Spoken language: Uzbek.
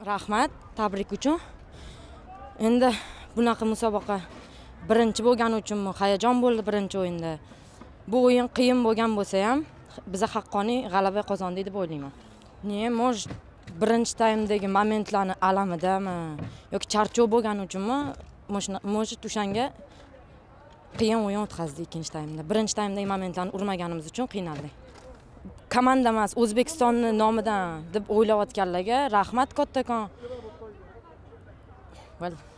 Rahmat, tabrik uchun. Endi bunaqa musobaqa birinchi bo'lgani uchunmi hayajon bo'ldi birinchi o'yinda. Bu o'yin qiyin bo'lgan bo'lsa ham, biz haqqoniy g'alaba qozondik deb o'ylayman. Может, birinchi taymdagi momentlarni alamidami yoki charchoq bo'lgani uchunmi, может o'shanga qiyin o'yin o'tkazdik ikkinchi taymda. Birinchi taymdagi momentlarni urmaganimiz uchun qiynaldik. Komanda emas, O'zbekistonni nomidan deb o'ylayotganlarga rahmat kattakon.